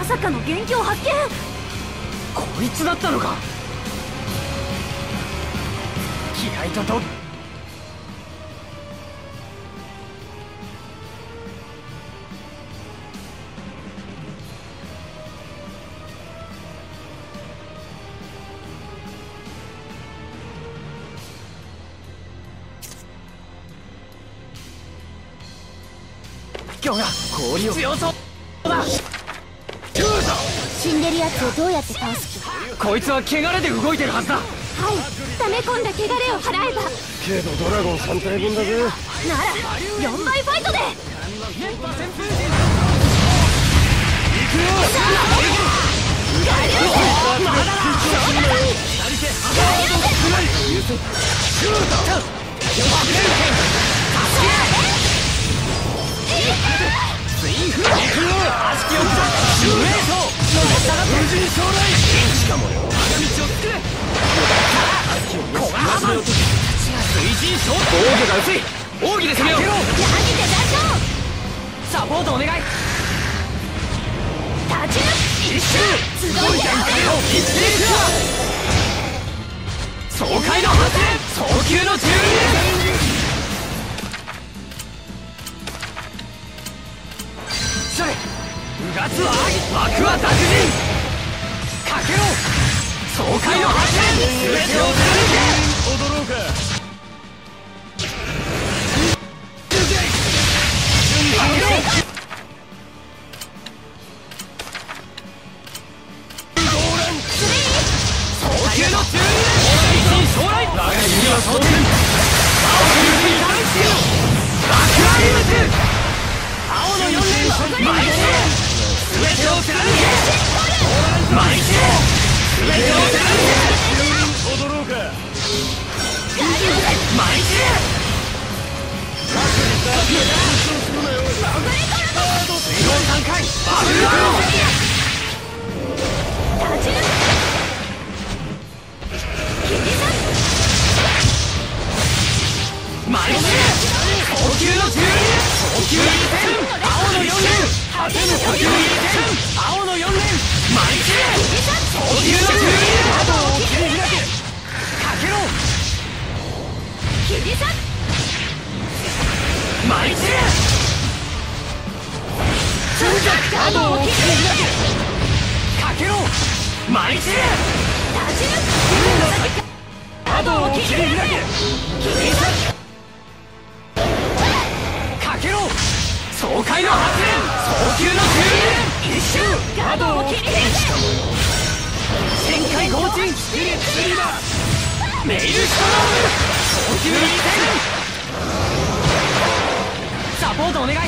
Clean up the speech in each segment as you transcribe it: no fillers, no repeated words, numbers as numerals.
まさかの元凶発見。 こいつだったのか。気合とと今日が氷を強そうだ。 死んでるやつをどうやって倒す気？ こいつは汚れで動いてるはずだ。 はい、溜め込んだ汚れを払えば。 けどドラゴン3体分だぜ。 なら4倍ファイトで。 ツインフー悪しきを無名刀無人将来しかも我が道を作れ。小がハマン水神将防御が薄い。奥義で攻めよう。サポートお願い。 立ち抜き一周集い一斉ク爽快の発電早急の12それうがつは幕は濁人かけろ爽快の発電全てを貫け。 踊ろうか。 早急の12将来我が弓は蒼天青の指に試してよ爆破リムズ青の4連マイチェ全てを貫けマイチェ全てを貫け踊ろうか。 マイチェ水温3回バブルアローマイチェ高級の12高級2点青の4連果ての高級2点青の4連マイチェ高級の12あとを切り開けかけろマイチェ通弱カードを切り開けかけろマイチェカードを切り開けかけろ爽快の発電早急の12連一周カードを切り開け旋回合鎮メイルストローム早急2点サポートお願い。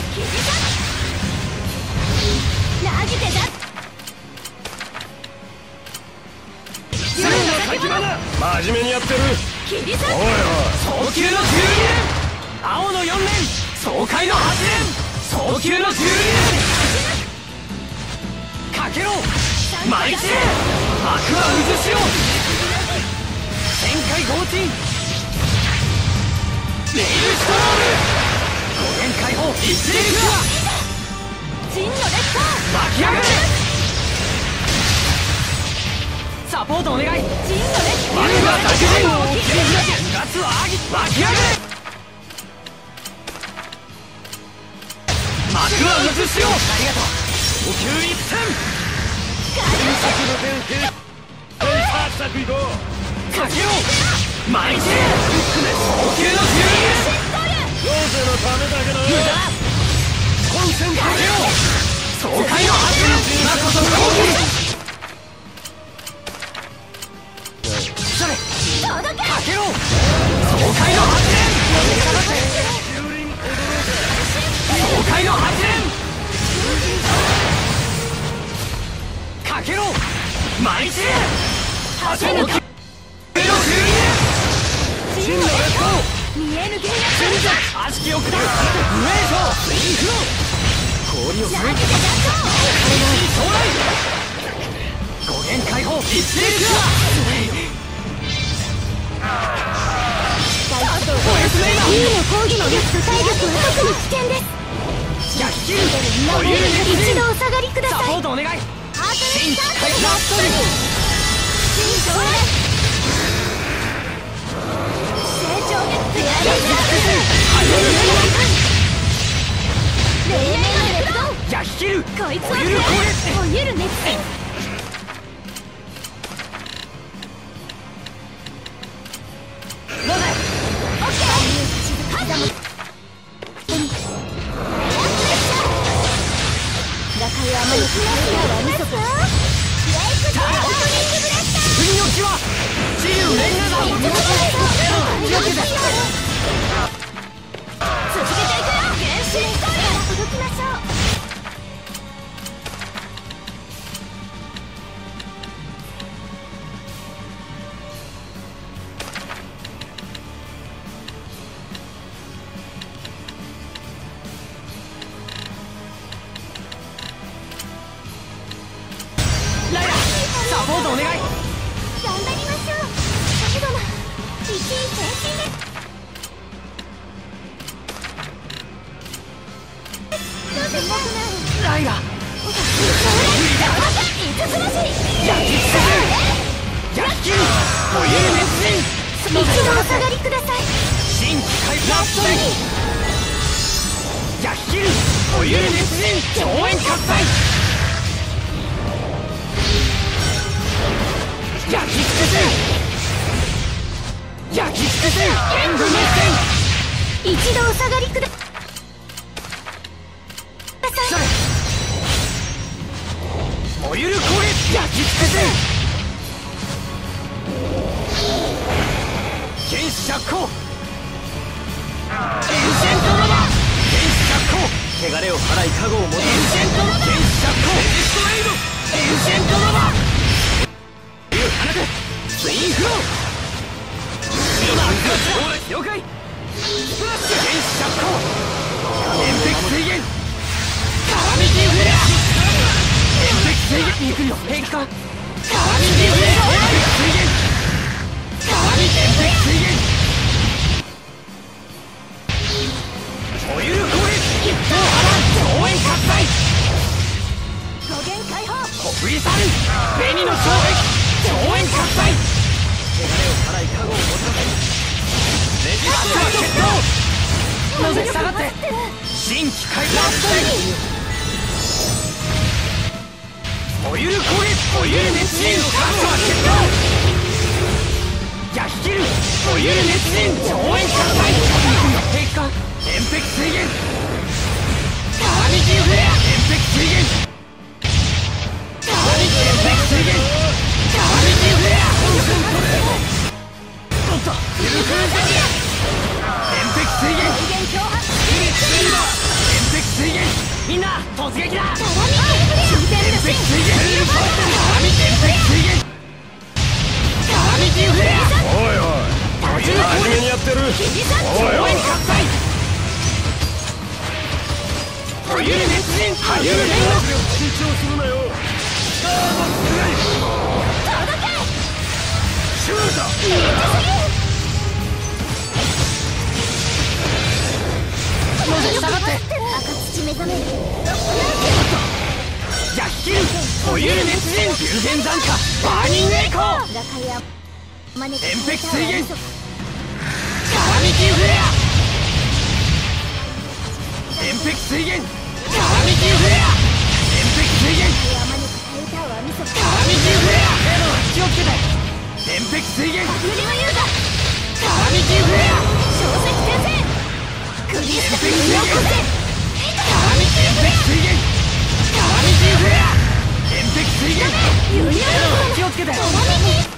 投げてだ。 真面目にやってる。 切り裂おいおい。 早急の12連青の4連爽快の発電早急の12連かけろマイチェアクア渦潮旋回合鎮メイルストローム5連解放一連クア陣の劣化巻き上がれサポートお願い。 陣の劣化幕は濁人を切り開けガツはアギ巻き上がれ幕は渦潮ありがとう高級一点かけろマイチェ高級の12 ローゼのためだけど無駄コンセントかけろ爽快の発電今こそ攻撃それかけろ爽快の発電爽快の発電かけろマイチェ発電の12真の劣化見えぬ幻戦者悪しきを下る無名将インフロ氷をする一将来5限解放一斉クア 2の講義の力と体力は特に危険です。 じゃあ引きる一度お下がりください。 サポートお願い。 気回ラストリー新将来成長でペアリングレイヤーレッドヤヒキルこいつはおゆる攻撃おゆる熱戦なぜオッケーはだも中井天のスラスターは見そこブレイクドラゴニングブラスター国の血は自由連合だ気をつけて続けていくよ原神ストーリー届きましょうライラサポートお願い頑張りましょうだけどな一位前進ですどうせ僕なライラ 5つ星ヤキスヤヒキルおゆる熱戦一度お下がりください新機械ラストリーヤヒキルおゆる熱戦上演喝采焼き尽くせ焼き尽くせ演武熱戦一度お下がりくださいおゆる攻撃焼き尽くせ原始着工エンシェントノバ原始着工汚れを払い加護を持つエンシェントノバ原始着工エンシェントノバ放てツインフロー了解スプラッシュ原始着工エンペク水源カラミティフレアエンペク水源に行くよ平気かカラミティフレアエンペク水源カラミティフレア水源おゆる攻撃一等波乱上演喝采語源解放コフリサル紅の衝撃上演喝采汚れを払い加護を持たせレジスター決闘なぜ下がって新機械ラストリーおゆる攻撃おゆる熱心ラストは決闘ヤヒキルおゆる熱心上演喝采平気かエンペク水源カラミティフレアエンペク水源カラミティエンペク水源カラミティフレアおっとユルクーザリアエンペク水源語源強発スピリッツエンドエンペク水源みんな突撃だカラミティフレアエンペク水源カラミティエンペク水源カラミティフレアおいおい真面目にやってる上演喝采おゆる熱人はゆる連絡緊張するなよカードスライ届けシュータなぜ下がって赤土目覚めるヤヒキルおゆる熱人流言残火バーニングエコー中井や招くエンペク水源カラミティフレアエンペク水源カラミティフレアエンペク水源中井や招くタワー見そカラミティフレア気をつけてエンペク水源無理の言うだカラミティフレア小石先生クリスタルによこせカラミティフレアカラミティフレアエンペク水源ユニア気をつけてドラミティ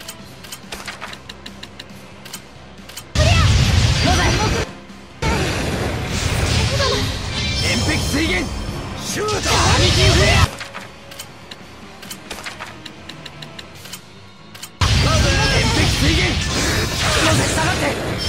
エンペク水源シュートカラミティフレアエンペク水源なぜ下がって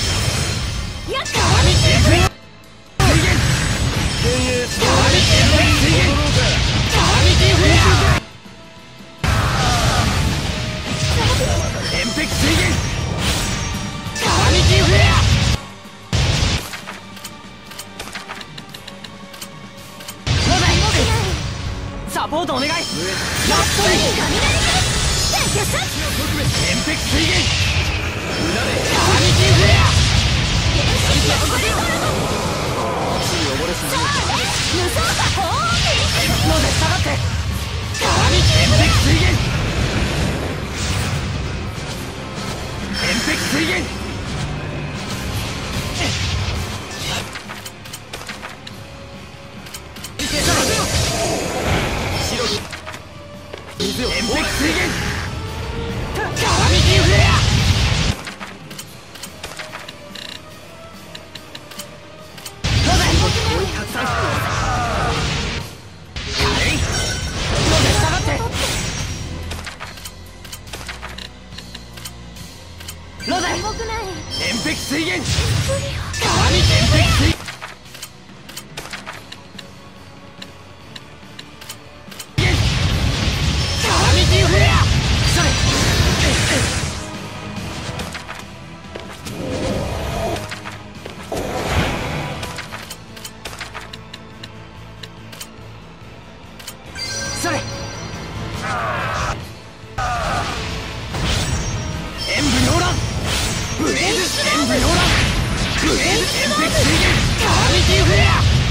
ラストに雷剣天敵水源裏で神キフレア原始のゴリゴロ無双かホーミので下がって神キフレア水源天敵水源天敵水源神キフレア天敵水源神天敵水源神キフレアそれ演武両乱ブレーズ演武両乱ブレーズ天敵水源神キフレア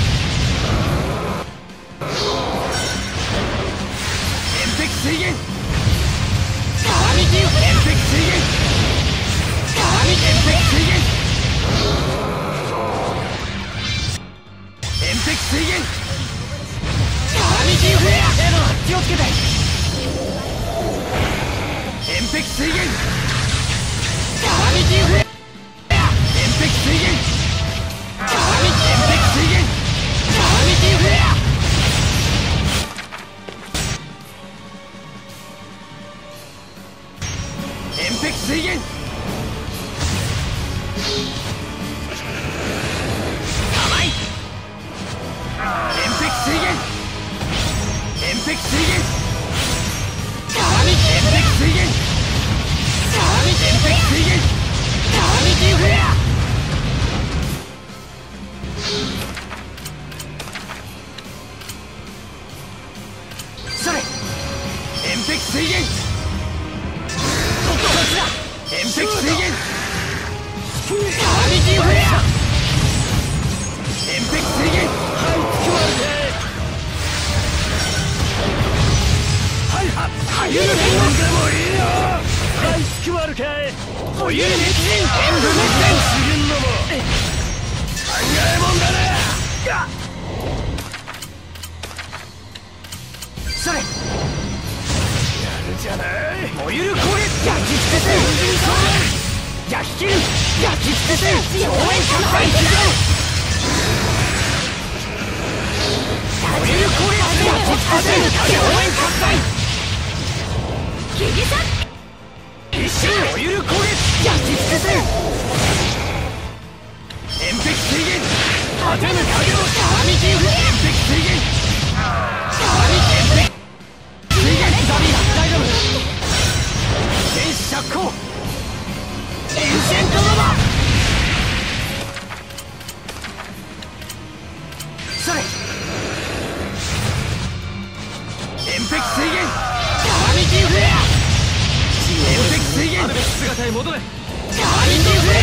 天敵水源神キフレア天敵水源天敵水源天敵水源神キフレア気をつけて天敵水源神キフレア天敵水源天敵水源神キフレア天敵水源甘い天敵水源天敵水源神天敵水源天敵水源キフレアそれ天敵水源天敵水源神キフレア天敵水源はいはゆるでもいいよはいつくわるかいおゆる熱伝演武熱伝するのも考えもんだなそれやるじゃないおゆるこれ焼き捨てて焼き切る焼き捨てて応援拡大起動おゆるこれ焼き捨てて応援拡大ギリシャ一瞬おゆるこれ焼き捨てて天敵水源果てぬ影を神キフレア天敵水源天敵水源ダミー大丈夫天使着工エンシェントノバそれ天敵水源神キフレア天敵水源あるべき姿へ戻れ神キフレア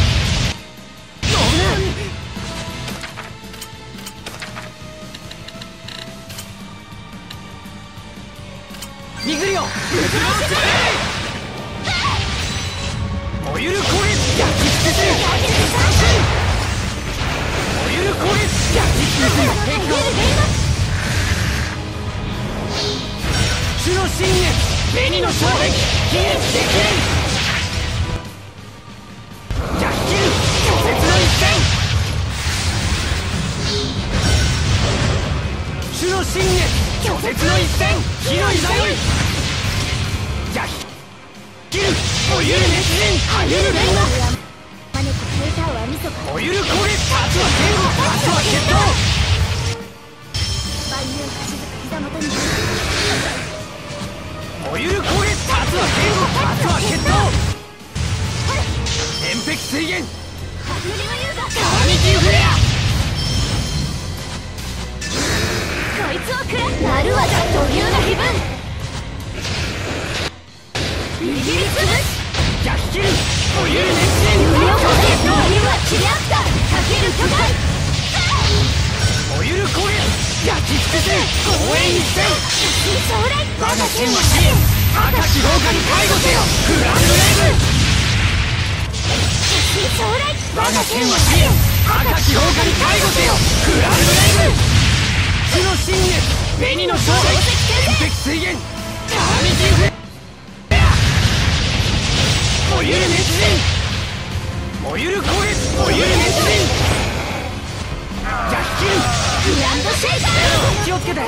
ミグリオぶつらせておゆるこれ焼き捨てておゆるこれ焼き捨てて主の信念紅の衝撃悲劇激変焼き切る拒絶の一戦主の信念拒絶の一戦火のいざよい焼き切るおゆる熱伝はゆる煉獄招く平太は味噌かおゆるこれ立つは剣を立つは決闘万有橋塚膝元におゆるこれ立つは剣を立つは決闘天敵水源初めの優雅神キフレアこいつを食らなる技土竜の気分握りつぶす逆切るお湯熱線土竜をかけ土竜は切り合ったかける巨大お湯る攻撃焼き尽くせ応援一戦将来我が剣は支援赤き廊下に介護せよグランドレイブ将来我が剣は支援赤き廊下に介護せよグランドレイブ地の新月紅の将来遠碧水源神人フェおゆる熱線おゆる攻撃おゆる熱線逆切るグランドシェイカー気をつけて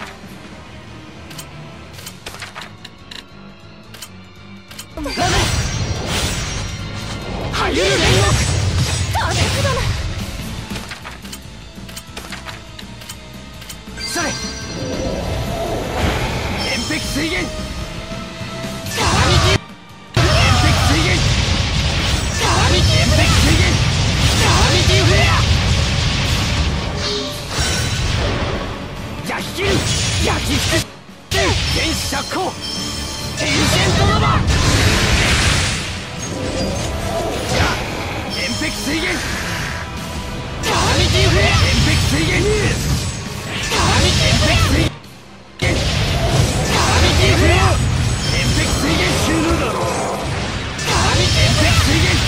はゆる煉獄到着だなそれ遠碧水源神人遠碧水源遠碧水源神人フレア焼き切る焼き尽くす原始釈放エンシェントノバ遠碧水源神人フレア遠碧水源遠碧水源神人フレア遠碧水源死ぬだろ神遠碧水源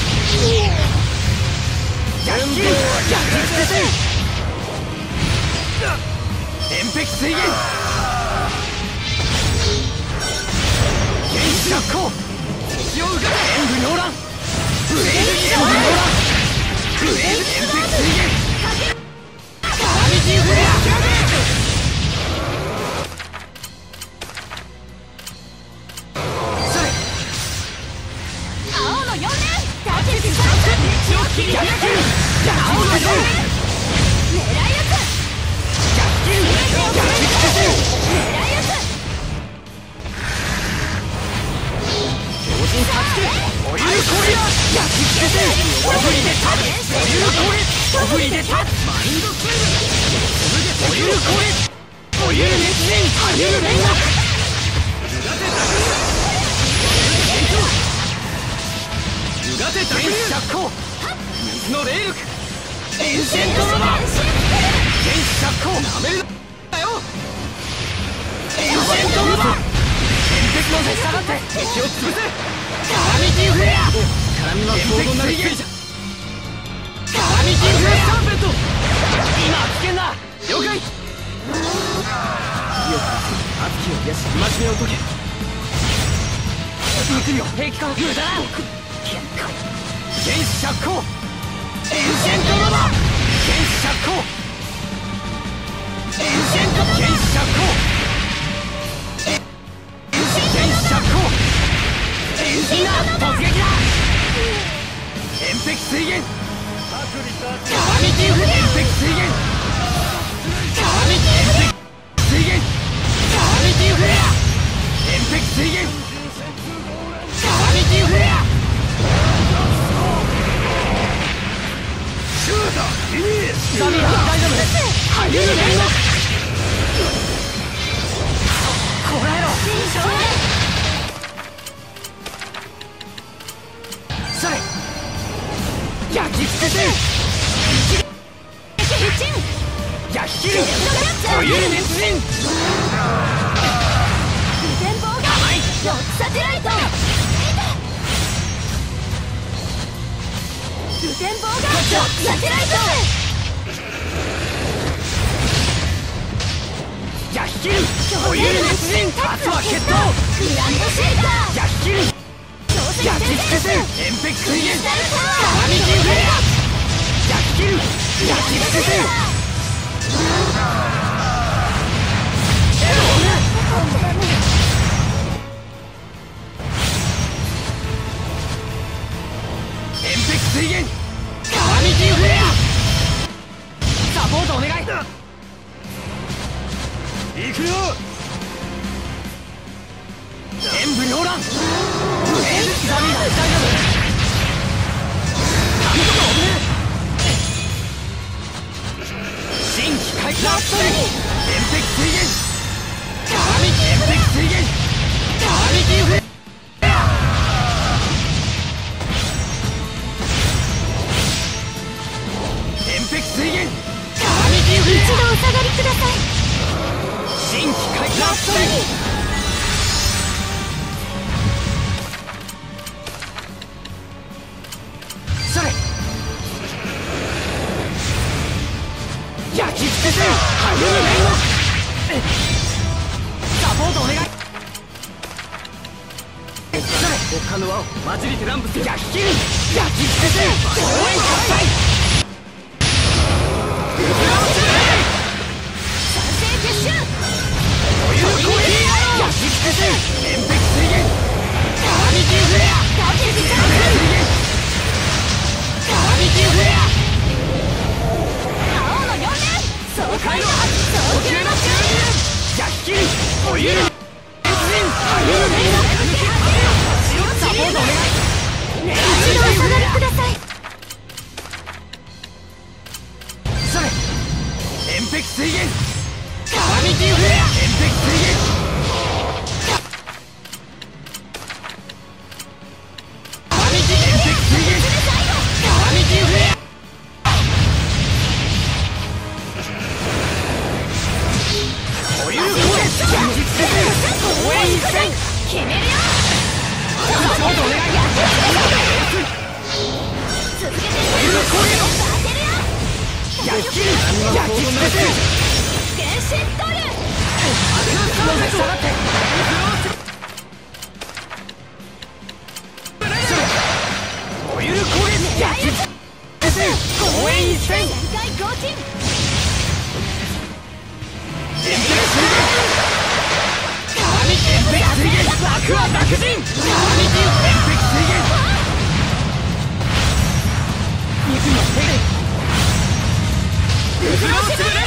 焼き切る焼き尽くせ遠碧水源原始釈放血を受けた演武両乱ブレイズ演武両乱ブレイズ遠碧水源神人フレアそれ青の4連立てて3 道を切り焼き切る青の4連狙い撃つ焼き切る焼き尽くせ狙い撃つ強靭助けお湯攻撃焼き尽くせお振りで立つお湯攻撃お振りで立つマインドスイングお湯攻撃お湯熱線はゆる煉獄ゆがてた原始釈放水の霊力エンシェントノバ原始釈放なめるなよエンシェントノバ天敵のせ下がって敵を潰せ神人フレア絡みは相当なる水じゃ神人フレアサーペント今は危険だ了解火を熱きを癒し戒めを解け行くよ兵器か無駄だ原始釈放エンシェントノバ原始釈放エンシェント原始釈放原始釈放みんな突撃だ遠碧水源神人フレア遠碧水源神人水源神人フレア遠碧水源神人フレアシュートザビア大丈夫はゆる煉獄こらえろそれ焼き尽くせ焼き切るお湯熱線電棒がロックサテライト無電棒がロックサテライト焼き切るお湯熱線明日は決闘グランドシェイカー焼き切る焼き尽くせ遠碧水源神人フレア焼き切る焼き尽くせ遠碧水源神人フレアサポートお願い行くよ演武両乱ブレイズザミー大丈夫なんとかおめえ新規開ラスト下の輪を混じりて乱舞せ焼き切る焼き捨てて応援喝采賛成結集お湯の攻撃焼き捨てて遠壁水源鏡級フレアダブルビター鏡級フレア青の4連爽快の早急の焼き切るお湯のサポートお願い一度お下がりくださいそれ遠壁水源鏡級フレア遠壁水源鏡級遠壁水源鏡級フレアお湯の攻撃焼き捨てて応援一戦決めるよサポートお願い続けてお湯の攻撃当てるよ焼き切る焼き捨てて原神取る下がってお湯の攻撃焼き捨てて応援一戦全開合金遠壁水源鏡遠壁水源爆は爆人鏡級遠壁水源肉の手でうずらをつぶれる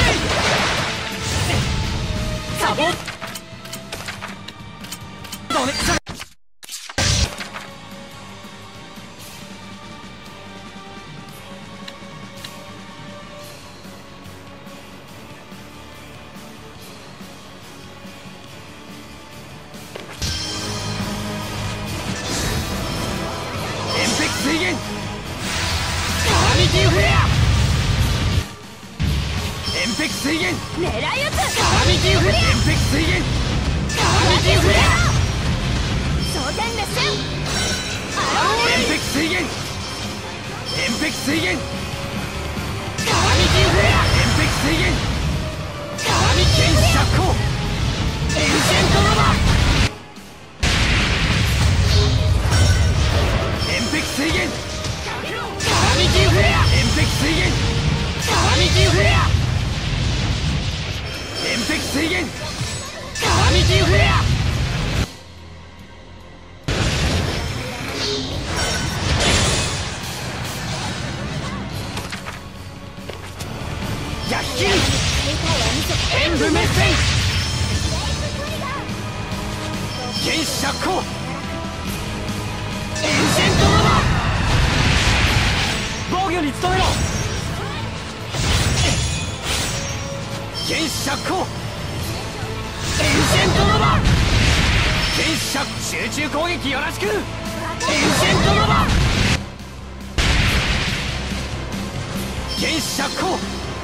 サボッどね遠壁水源鏡級フレア遠壁水源狙い撃つ鏡級フレア遠壁水源鏡級フレア蒼天熱戦遠壁水源遠壁水源鏡級フレア遠壁水源鏡剣釈光エンジェントロバ遠壁水源鏡級フレア遠壁水源鏡級フレア遠壁水源鏡級フレア焼き切る演武滅戦剣釈光エンジェントロバ防御に努めろ剣釈光エンジェントロバ剣釈集中攻撃よろしくエンジェントロバ剣釈光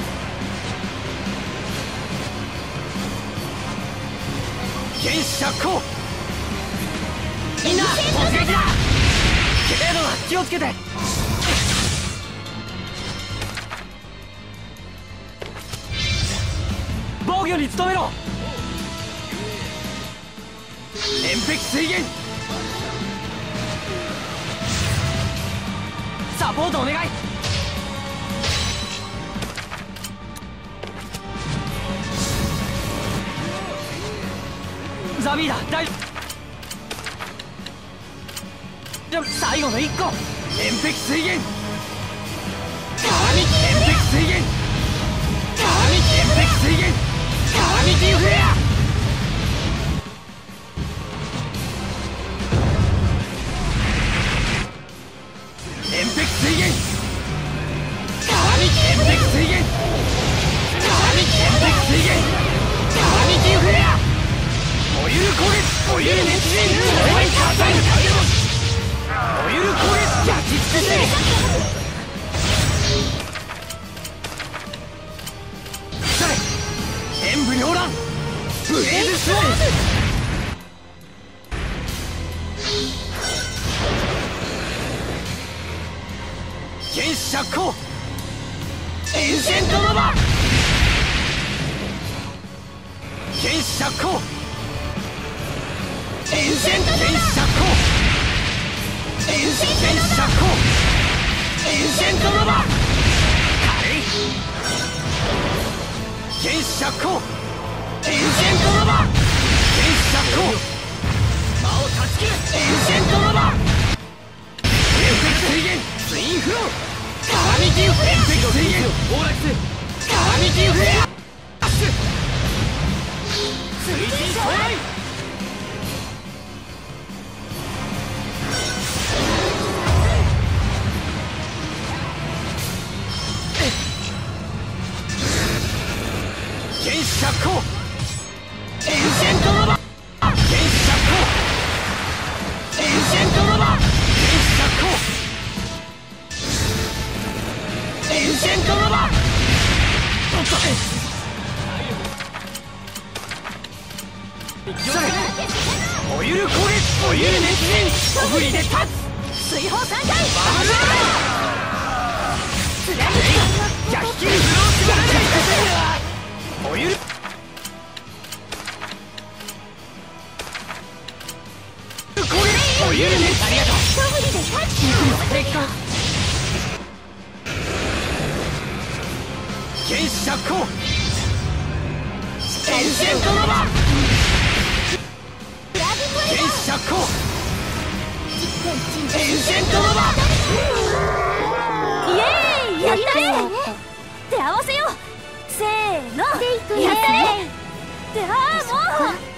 剣釈光みんな突撃だけど気をつけて防御に努めろ遠壁水源サポートお願いザビーダ大丈夫最後の1個遠壁水源鏡遠壁水源鏡遠壁水源鏡級フレア遠壁水源鏡遠壁水源鏡遠壁水源鏡級フレアお湯攻撃お湯熱人応援喝采お湯攻撃焼き捨ててそれ演武両乱ブレーズスウォーズ剣釈光エンジェントノバ剣釈光エンジェント剣釈光シェントノバ軽い原始釈放エンシェントノバ原始釈放魔を断ち切るエンシェントノバエンフェク水源ツインフローカラミティフレアエンフェク水源オーラスカラミティフレアアッシュ水神将来原始釈放エンシェントノバ原始釈放エンシェントノバ原始釈放エンシェントノバおゆる攻撃おゆる熱戦お振りで立つ水泡3回バブル逆キルフロースがおゆる攻撃おゆる熱ありがとう一振りでタッチ原始釈放エンシェントノバ原始釈放エンシェントノバイエーイやったね手合わせようせーのやったねってもう